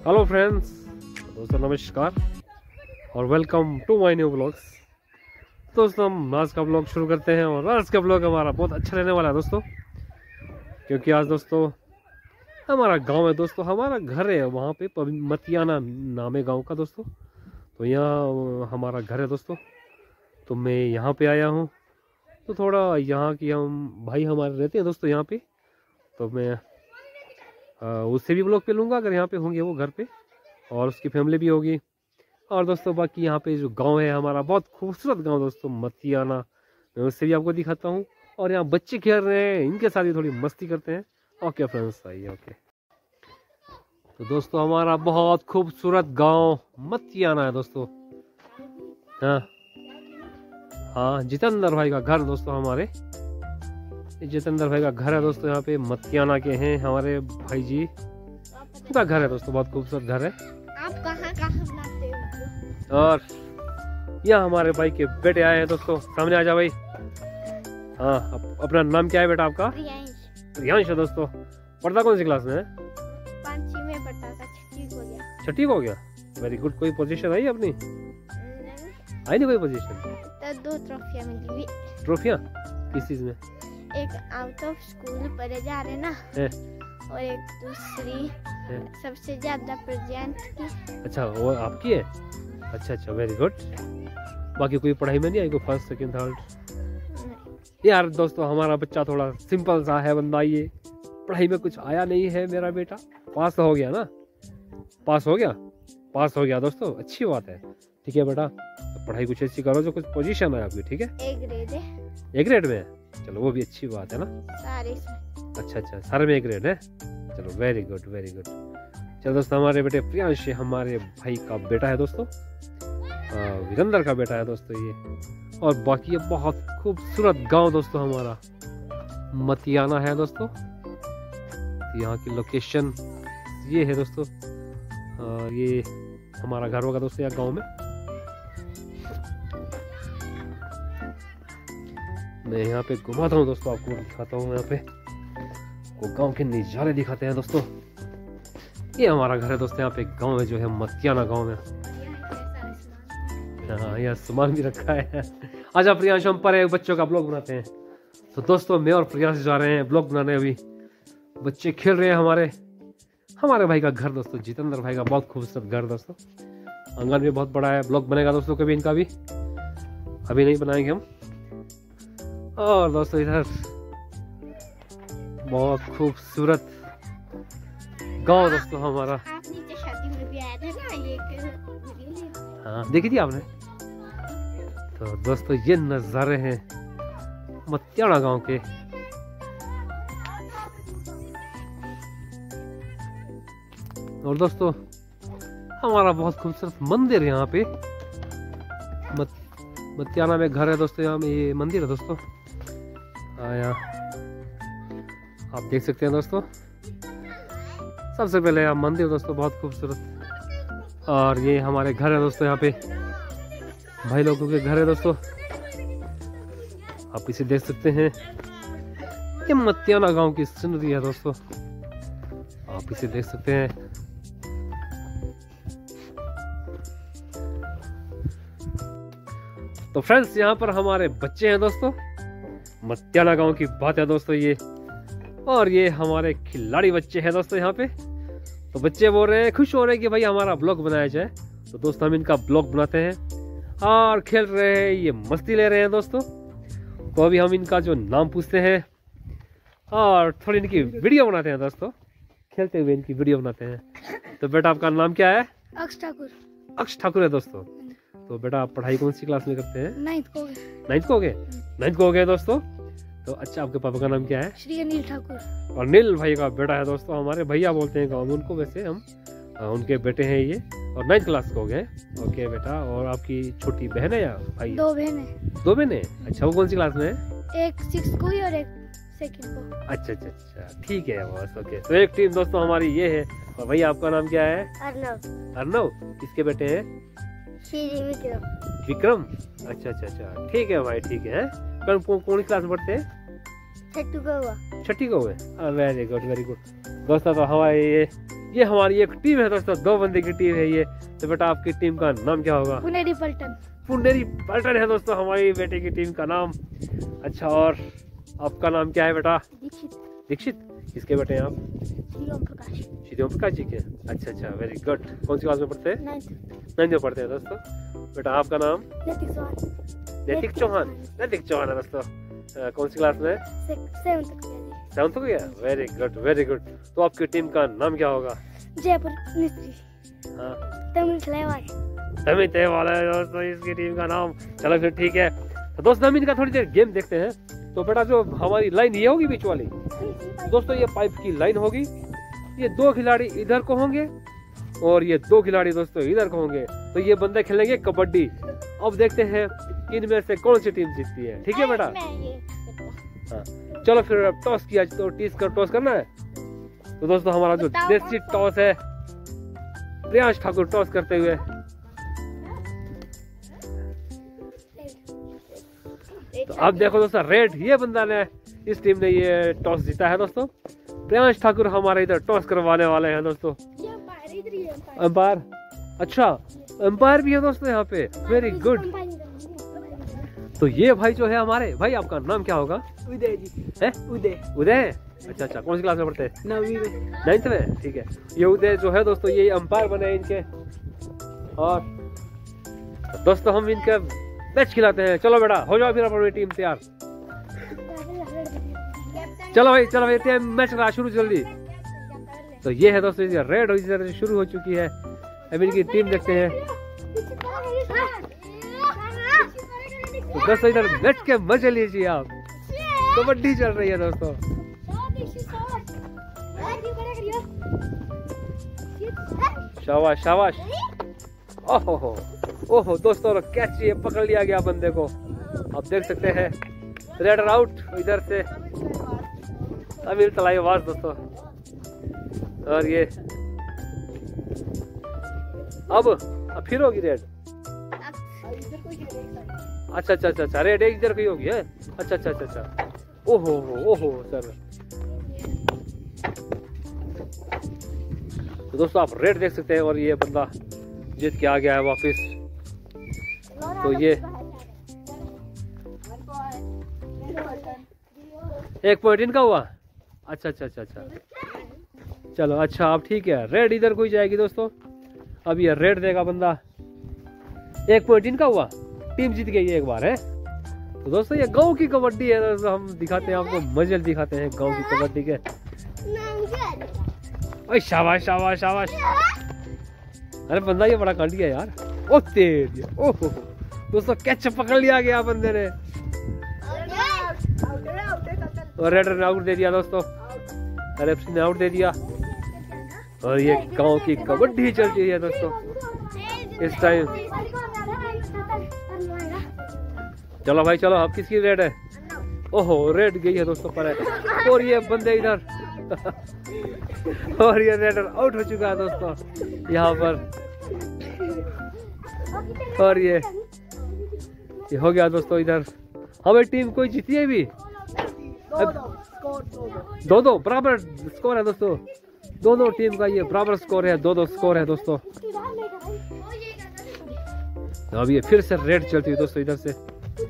Hello friends, दोस्तों नमस्कार और welcome to my new blogs. दोस्तों हम आज का ब्लॉग शुरू करते हैं और आज का ब्लॉग हमारा बहुत अच्छा रहने वाला है दोस्तों, क्योंकि आज दोस्तों हमारा गांव है दोस्तों, हमारा घर है वहाँ पे मतियाना नाम है गांव का दोस्तों। तो यहाँ हमारा घर है दोस्तों, तो मैं यहाँ पे आया हूँ। तो थोड़ा यहाँ की हम भाई हमारे रहते हैं दोस्तों यहाँ पे, तो मैं उससे भी ब्लॉग पे लूँगा अगर यहाँ पे होंगे वो घर पे, और उसकी फैमिली भी होगी। और दोस्तों बाकी यहाँ पे जो गांव है हमारा, बहुत खूबसूरत गांव दोस्तों मतियाना, मैं उससे भी आपको दिखाता हूँ। और यहाँ बच्चे खेल रहे हैं, इनके साथ भी थोड़ी मस्ती करते हैं। ओके फ्रेंड्स, आइए। ओके तो दोस्तों हमारा बहुत खूबसूरत गांव मतियाना है दोस्तों। हाँ, जितेंद्र भाई का घर दोस्तों, हमारे जितेंद्र भाई का घर है दोस्तों। यहाँ पे मतियाना के हैं हमारे भाई जी, उनका घर है दोस्तों, बहुत खूबसूरत घर है। आप कहाँ बनाते हो? और यहाँ हमारे भाई के बेटे आए हैं दोस्तों, सामने आ जाओ भाई। हाँ, अपना नाम क्या है बेटा आपका? प्रियांश है दोस्तों। पढ़ता कौन सी क्लास में है? 5वीं में पढ़ता था, 6ठी हो गया। 6ठी हो गया, वेरी गुड। कोई पोजीशन आई अपनी? आई नहीं कोई पोजीशन? तो 2 ट्रॉफियाँ मिली। ट्रॉफियाँ किस चीज में? एक आउट ऑफ स्कूल पढ़े जा रहे ना, और एक दूसरी सबसे ज्यादा प्रेजेंट की। अच्छा, वो आपकी है? अच्छा अच्छा, वेरी गुड। बाकी कोई पढ़ाई में नहीं आई, कोई फर्स्ट सेकंड थर्ड? यार दोस्तों हमारा बच्चा थोड़ा सिंपल सा है बंदा, ये पढ़ाई में कुछ आया नहीं है मेरा बेटा। पास तो हो गया ना? पास हो गया दोस्तों, अच्छी बात है। ठीक है बेटा, तो पढ़ाई कुछ अच्छी करो जो कुछ पोजीशन है आपकी। ठीक है, एक ग्रेड में है, चलो वो भी अच्छी बात है ना। सारे अच्छा, सारे में एक ग्रेड है, चलो वेरी गुड वेरी गुड। चलो दोस्तों, हमारे बेटे प्रियांश हमारे भाई का बेटा है दोस्तों, वीरेंद्र का बेटा है दोस्तों ये। और बाकी ये बहुत खूबसूरत गांव दोस्तों हमारा मतियाना है दोस्तों। यहाँ की लोकेशन ये है दोस्तों, ये हमारा घर होगा दोस्तों यहाँ गांव में। मैं यहाँ पे घुमाता हूँ दोस्तों, आपको दिखाता हूँ यहाँ पे को गांव के नज़ारे दिखाते हैं दोस्तों। ये हमारा घर है दोस्तों, यहाँ पे गांव है जो है मतियाना गांव में। हाँ, यहाँ सामान भी रखा है। आजा प्रियांश, हम पर बच्चों का ब्लॉग बनाते हैं। तो दोस्तों मैं और प्रियांश जा रहे हैं ब्लॉग बनाने। अभी बच्चे खेल रहे हैं हमारे भाई का घर दोस्तों, जितेंद्र भाई का बहुत खूबसूरत घर दोस्तों। आंगन भी बहुत बड़ा है। ब्लॉग बनेगा दोस्तों कभी इनका भी, अभी नहीं बनाएंगे हम। और दोस्तों इधर बहुत खूबसूरत गांव दोस्तों हमारा। आप नीचे शादी में भी आए थे ना, ये हाँ, देखी थी आपने? तो दोस्तों ये नज़ारे हैं मतियाना गांव के। और दोस्तों हमारा बहुत खूबसूरत मंदिर यहाँ पे मतियाना में घर है दोस्तों। यहाँ में ये मंदिर है दोस्तों, यहाँ आप देख सकते हैं दोस्तों। सबसे पहले यहाँ मंदिर दोस्तों बहुत खूबसूरत। और ये हमारे घर है दोस्तों, यहाँ पे भाई लोगों के घर है दोस्तों, आप इसे देख सकते हैं। ये मतियाना गांव की सीनरी है दोस्तों, आप इसे देख सकते हैं। तो फ्रेंड्स यहाँ पर हमारे बच्चे हैं दोस्तों, मतियाना गांव की बात है दोस्तों ये। और ये हमारे खिलाड़ी बच्चे हैं दोस्तों यहाँ पे। तो बच्चे बोल रहे हैं, खुश हो रहे हैं कि भाई हमारा ब्लॉग बनाया जाए। तो दोस्तों हम इनका ब्लॉग बनाते हैं और खेल रहे हैं, ये मस्ती ले रहे हैं दोस्तों। तो अभी हम इनका जो नाम पूछते हैं और थोड़ी इनकी वीडियो बनाते हैं दोस्तों, खेलते हुए इनकी वीडियो बनाते हैं। तो बेटा आपका नाम क्या है? अक्ष ठाकुर है दोस्तों। तो बेटा आप पढ़ाई कौन सी क्लास में करते हैं? 9th को हो गए दोस्तों। तो अच्छा, आपके पापा का नाम क्या है? श्री अनिल ठाकुर। और नील भाई का बेटा है दोस्तों, हमारे भैया बोलते हैं गाँव में उनको, वैसे हम उनके बेटे हैं ये। और 9th क्लास को हो गए। ओके बेटा, और आपकी छोटी बहन है या भाई? 2 बहनें। 2 बहनें? अच्छा, वो कौन सी क्लास में है? एक 6th को और एक 2nd को। अच्छा, ठीक है बस। ओके, तो एक टीम दोस्तों हमारी ये है। और भैया आपका नाम क्या है? अर्नव। किसके बेटे हैं? विक्रम। अच्छा, ठीक है भाई, ठीक है। कौन क्लास में पढ़ते हैं? 6ठी को हुए। वेरी गुड वेरी गुड दोस्तों। तो हमारे ये ये हमारी एक टीम है दोस्तों, 2 बंदे की टीम है ये। तो बेटा आपकी टीम का नाम क्या होगा? पुनेरी पलटन। पुनेरी पलटन है दोस्तों हमारी बेटे की टीम का नाम। अच्छा, और आपका नाम क्या है बेटा? दीक्षित। दीक्षित, किसके बेटे हैं आप? श्रीओम प्रकाश। श्रीओम प्रकाश जी के। अच्छा अच्छा, वेरी गुड। कौन सी क्लास में पढ़ते हैं? 9th में पढ़ते हैं दोस्तों। बेटा आपका नाम? नैतिक चौहान। नैतिक चौहान। नैतिक चौहान है दोस्तों। कौन सी क्लास में? 7th हो गया। Very good very good. तो आपकी टीम का नाम क्या होगा? जयपुर मिस्त्री। हाँ, तमिल खिलाड़ी। अमित वाला है दोस्तों इसकी टीम का नाम। चलो फिर ठीक है। तो दोस्तों हम इनका थोड़ी देर गेम देखते हैं। तो बेटा जो हमारी लाइन ये होगी बीच वाली दोस्तों, ये पाइप की लाइन होगी। ये 2 खिलाड़ी इधर को होंगे और ये 2 खिलाड़ी दोस्तों इधर को होंगे। तो ये बंदे खेलेंगे कबड्डी। अब देखते हैं इनमें से कौन सी टीम जीतती है। ठीक है बेटा? हाँ, चलो फिर अब टॉस किया। तो टॉस करना है। तो दोस्तों हमारा जो देसी टॉस है, प्रियांश ठाकुर टॉस करते हुए। तो अब देखो दोस्तों, रेड ये बंदा ने, इस टीम ने ये टॉस जीता है दोस्तों। प्रियांश ठाकुर हमारे इधर टॉस करवाने वाले हैं दोस्तों। अंपायर, अच्छा अंपायर भी है दोस्तों यहाँ पे। Very good. तो ये भाई जो है हमारे भाई, आपका नाम क्या होगा? उदय जी। है उदय। उदय। अच्छा अच्छा, कौन सी क्लास में पढ़ते हैं? 9वीं में। 9th में। ठीक है। ये उदय जो है दोस्तों, ये अंपायर बने इनके। और दोस्तों हम इनके मैच खिलाते हैं। चलो बेटा हो जाओ फिर अपनी टीम तैयार। चलो भाई मैच का शुरू जल्दी। तो ये है दोस्तों रेड इधर से शुरू हो चुकी है। अब इनकी टीम देखते हैं। तो दोस्तों इधर बैठ के मजे लीजिए आप। कबड्डी चल रही है दोस्तों। शाबाश शाबाश। ओहो ओहो दोस्तों, कैच ये पकड़ लिया गया बंदे को। आप देख सकते हैं रेडर आउट। इधर से अमीर तलाई आवाज दोस्तों। और ये अब फिर होगी रेड। अच्छा अच्छा अच्छा अच्छा, रेड एक इधर की होगी है। अच्छा अच्छा अच्छा अच्छा। ओहो सर। तो दोस्तों आप रेड देख सकते हैं और ये बंदा जीत के आ गया है वापिस। तो ये 1 पॉइंट इनका हुआ। अच्छा अच्छा अच्छा अच्छा, चलो अच्छा अब ठीक है। रेड इधर कोई जाएगी दोस्तों। अब ये रेड देगा बंदा। 1 पॉइंट इनका हुआ। टीम जीत गई एक बार है। तो दोस्तों ये गांव की कबड्डी है। तो हम दिखाते हैं आपको, मजे दिखाते हैं गांव की कबड्डी के। ओए शाबाश शाबाश शाबाश। अरे बंदा ये बड़ा कांडिया है यार। ओ तेज। ओहो दोस्तों, कैच पकड़ लिया गया बंदे ने और रेडर ने आउट दे दिया दोस्तों। रेफरी ने आउट दे दिया। और ये गांव की कबड्डी चल रही है दोस्तों इस टाइम। चलो भाई चलो, अब किसकी रेड है? ओहो रेड गई है दोस्तों पर है। और ये बंदे इधर और ये रेडर आउट हो चुका है दोस्तों यहाँ पर। और ये हो गया दोस्तों इधर। हमारी टीम कोई जीती है भी। 2-2 बराबर स्कोर है दोस्तों। दोनों टीम का ये बराबर स्कोर है। 2-2 स्कोर है दोस्तों। अब ये फिर से रेड चलती है दोस्तों इधर से।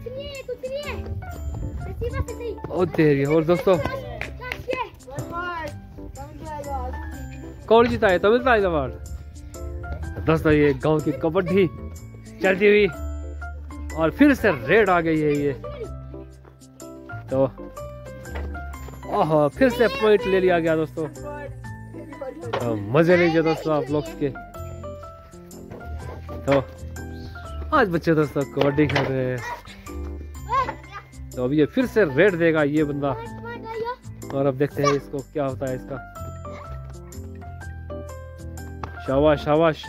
और देरी। और दोस्तों कौन जीता है? तमिल अवार्ड दोस्तों। ये गांव की कबड्डी चलती हुई और फिर से रेड आ गई है ये। तो ओह फिर से पॉइंट ले लिया गया दोस्तों। तो मजे लीजिए दोस्तों आप लोग के। तो आज बच्चे दोस्तों कबड्डी खेल रहे हैं। तो अब ये फिर से रेड देगा ये बंदा। और अब देखते हैं इसको क्या होता है इसका। शाबाश शाबाश।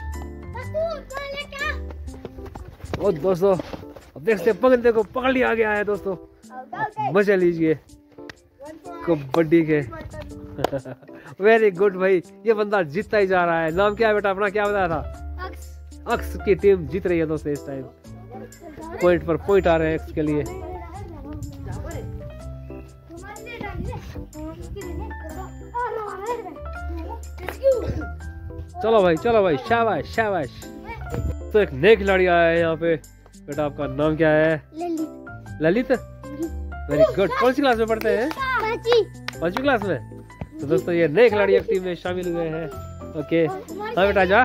और दोस्तों अब देखते हैं बंदे को पकड़ लिया गया है दोस्तों। मजे लीजिए कबड्डी के। वेरी गुड भाई, ये बंदा जीतता ही जा रहा है। नाम क्या है बेटा अपना? क्या बताया था? अक्स की टीम जीत रही है दोस्तों इस टाइम। पॉइंट पर पॉइंट आ रहे हैं एक्स के लिए। चलो भाई, शाबाश शाबाश। तो एक नए खिलाड़ी आया है यहाँ पे। बेटा आपका नाम क्या है? ललित। Very good. कौन सी क्लास में पढ़ते हैं? 5वीं क्लास में। तो दोस्तों ये नए खिलाड़ी एक टीम में शामिल हुए हैं। ओके हाँ बेटा जा।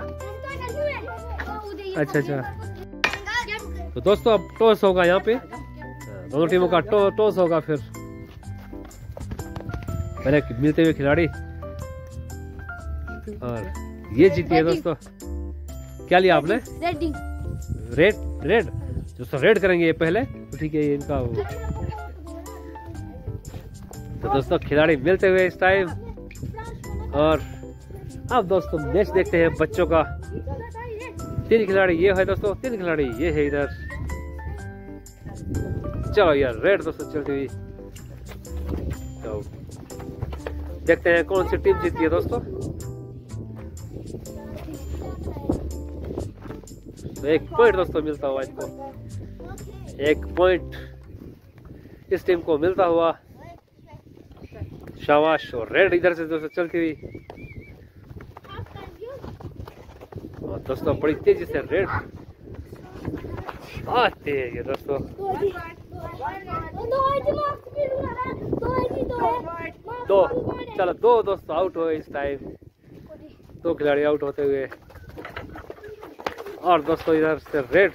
अच्छा। तो दोस्तों अब टॉस होगा यहाँ पे, दोनों टीमों का टॉस होगा। फिर पहले मिलते हुए खिलाड़ी, और ये जीती है दोस्तों। क्या लिया आपने? रेड। दोस्तों रेड करेंगे ये पहले, तो ठीक है ये इनका। तो दोस्तों खिलाड़ी मिलते हुए इस टाइम, और अब दोस्तों मैच देखते हैं बच्चों का। 3 खिलाड़ी ये है दोस्तों, 3 खिलाड़ी ये है इधर। चलो यार रेड दोस्तों चलती हुई। तो देखते हैं कौन सी टीम जीती है दोस्तों। तो 1 पॉइंट दोस्तों मिलता हुआ इनको, 1 पॉइंट इस टीम को मिलता हुआ। शाबाश। और रेड इधर से दोस्तों चलती हुई, और दोस्तों बड़ी तेजी से रेड आते हैं ये दोस्तों। चलो 2 दोस्तों आउट हुए इस टाइम, 2 खिलाड़ी आउट होते हुए। और दोस्तों इधर से रेड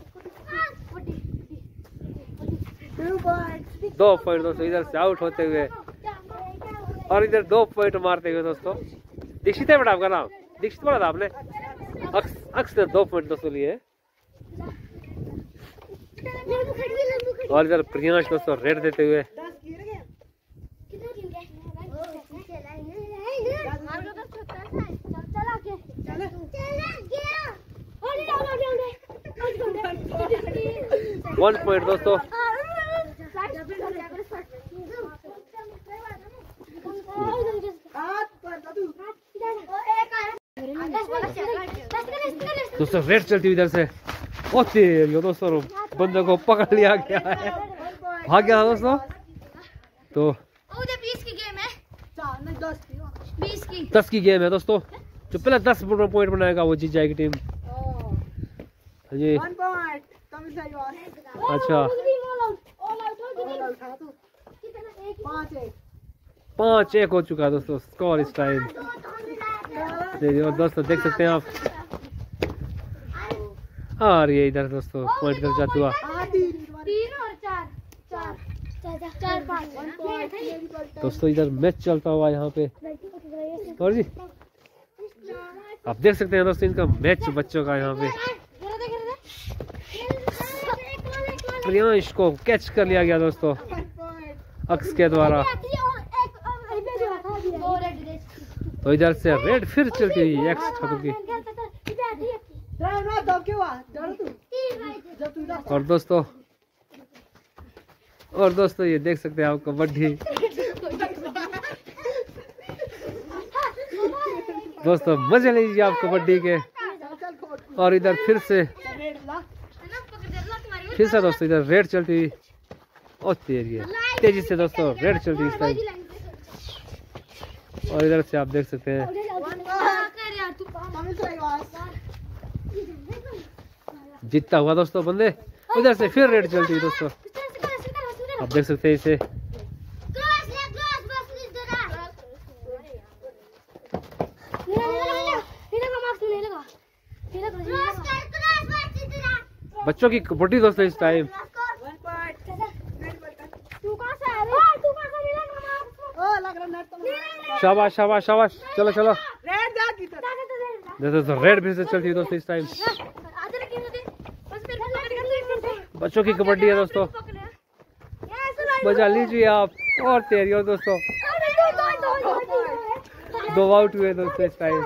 2 पॉइंट दोस्तों इधर से आउट होते हुए, और इधर 2 पॉइंट मारते हुए दोस्तों। दीक्षित है बेटा आपका नाम? दीक्षित बोला था आपने। अक्स ने 2 पॉइंट दोस्तों लिए। और इधर प्रियांश दोस्तों रेड देते हुए। वन पॉइंट दोस्तों। दोस्तों रेड चलती हुई इधर से। यो दोस्तों बंदे को पकड़ लिया गया है, भाग गया दोस्तों। तो 10 की गेम है दोस्तों। जो पहले 10 पॉइंट बनाएगा वो जीत जाएगी टीम। जी अच्छा 5-1 हो चुका है दोस्तों स्कोर इस टाइम। और दोस्तों देख सकते हैं आप, और ये इधर दोस्तों पॉइंट कर जाता हुआ। 3 और 4 5 दोस्तों इधर मैच चलता हुआ यहाँ पे। और जी आप देख सकते हैं दोस्तों इनका मैच बच्चों का यहाँ पे। प्रियांश को कैच कर लिया गया दोस्तों अक्स के द्वारा। तो इधर से रेड फिर चलती हुई एक्स ठाकुर की। और दोस्तों ये देख सकते हैं आप कबड्डी। दोस्तों मजे लीजिए आप कबड्डी के। और इधर फिर से दोस्तों इधर रेड चलती हुई, और तेजी से दोस्तों रेड चलती इस टाइम। और इधर से आप देख सकते हैं जीतता हुआ दोस्तों बंदे। उधर से फिर रेड चलती है दोस्तों, आप देख सकते हैं इसे। बच्चों की कबड्डी दोस्तों इस टाइम। शाबाश शाबाश शाबाश। चलो चलो दोस्तों रेड फिर से चलती है दोस्तों इस टाइम। बच्चों की कबड्डी है दोस्तों, मजा लीजिए आप। और तैयारी हो दोस्तों, 2 आउट हुए दोस्तों इस टाइम।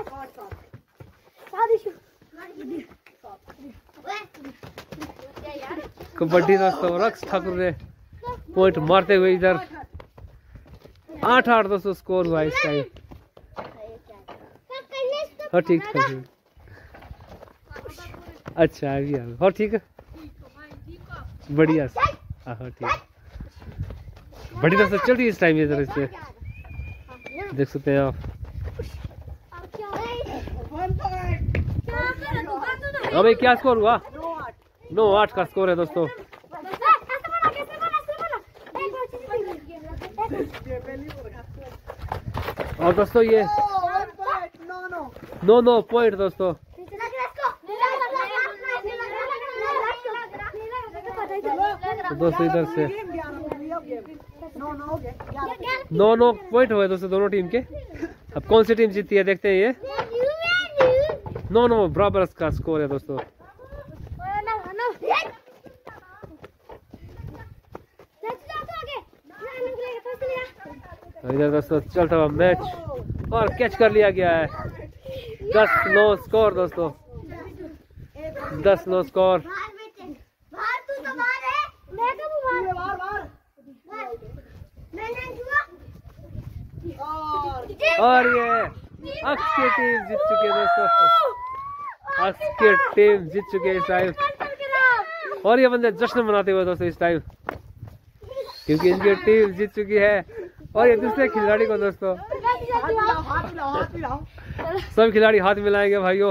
कबड्डी दोस्तों रक्स ठाकुर ने पॉइंट मारते हुए इधर 8-8 दोस्तों स्कोर हुआ इस टाइम। हाँ ठीक है, अच्छा अभी हाँ ठीक है बढ़िया। हाँ ठीक है। बड़ी तरह से चल रही है इस टाइम ये तरह से, देख सकते हैं आप। हाँ भाई, क्या स्कोर हुआ? 9-8 का स्कोर है दोस्तों। और दोस्तों ये 9 पॉइंट दोस्तों। तो दोस्तों इधर से 9 पॉइंट हुए दोस्तों दोनों टीम के। अब कौन सी टीम जीतती है देखते हैं। ये 9 बराबर का स्कोर है दोस्तों। इधर दोस्तों चलता हुआ मैच और कैच कर लिया गया है। 10-9 स्कोर दोस्तों, 10-9 स्कोर। और ये अक्षय टीम जीत चुकी है दोस्तों। अक्षय टीम जीत चुकी है इस टाइम। और ये बंदे जश्न मनाते हुए दोस्तों इस टाइम, क्योंकि इनकी टीम जीत चुकी है। और ये दूसरे खिलाड़ी को दोस्तों, सब खिलाड़ी हाथ मिलाएंगे भाइयों।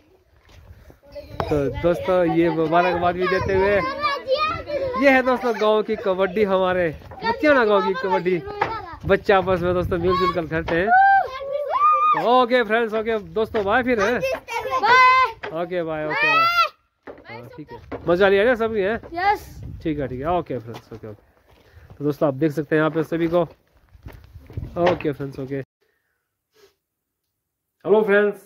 तो दोस्तों ये मुबारकबाद भी देते हुए, ये है दोस्तों गांव की कबड्डी, हमारे मतियाना गांव की कबड्डी। बच्चे आपस में दोस्तों मिलजुल कर खेलते हैं। ओके फ्रेंड्स, ओके दोस्तों, बाय फिर है। Okay bye, okay bye. ठीक है, मजा लिया ना सभी है? ठीक है ओके फ्रेंड्स, ओके। तो दोस्तों आप देख सकते हैं यहाँ पे सभी को। Okay friends, okay. Hello friends,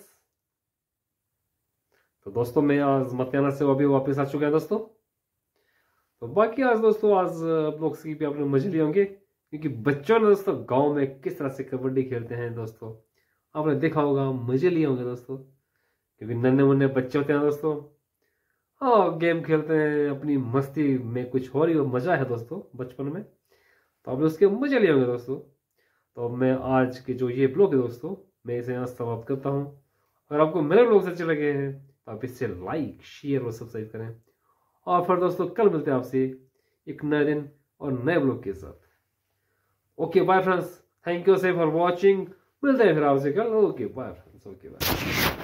तो दोस्तों मैं आज मतियाना से अभी वापस आ चुका है दोस्तों। तो बाकी आज दोस्तों, आज आप लोग की भी आपने मजे लिए होंगे, क्योंकि बच्चों ने दोस्तों गांव में किस तरह से कबड्डी खेलते हैं दोस्तों, आपने देखा होगा, मजे लिए होंगे दोस्तों। क्योंकि नन्हे मुन्ने बच्चे होते हैं दोस्तों, हाँ गेम खेलते हैं अपनी मस्ती में, कुछ और ही मजा है दोस्तों बचपन में। तो आपने उसके मजे लिए होंगे दोस्तों। तो मैं आज के जो ये ब्लॉग है दोस्तों, मैं इसे यहाँ समाप्त करता हूँ। अगर आपको मेरे ब्लॉग से अच्छे लगे हैं तो आप इससे लाइक, शेयर और सब्सक्राइब करें। और फिर दोस्तों कल मिलते हैं आपसे एक नए दिन और नए ब्लॉग के साथ। Okay bye friends, thank you so for watching. मिलते हैं फिर आपसे कल। Okay bye friends, okay bye.